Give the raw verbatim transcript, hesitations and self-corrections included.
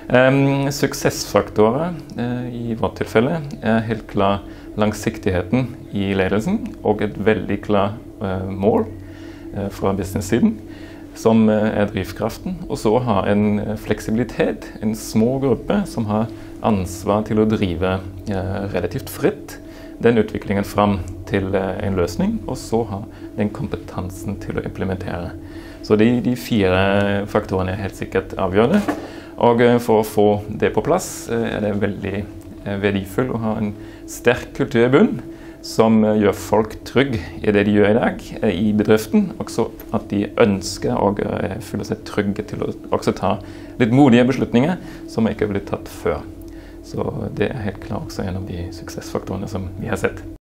Um, suksessfaktorer uh, i vårt tilfelle er helt klar langsiktigheten i ledelsen og et veldig klar uh, mål uh, fra business-siden som uh, er drivkraften, og så ha en uh, fleksibilitet, en små gruppe som har ansvar til å drive uh, relativt fritt den utviklingen fram til uh, en løsning, og så ha den kompetansen til å implementere. Så de, de fire faktorene er helt sikkert avgjørende. Og for å få det på plass er det veldig verdifull å ha en sterk kultur i bunn som gjør folk trygg i det de gjør i dag i bedriften, også at de ønsker og føler seg trygge til å også ta litt modige beslutninger som ikke har blitt tatt før. Så det er helt klart også en av de suksessfaktorene som vi har sett.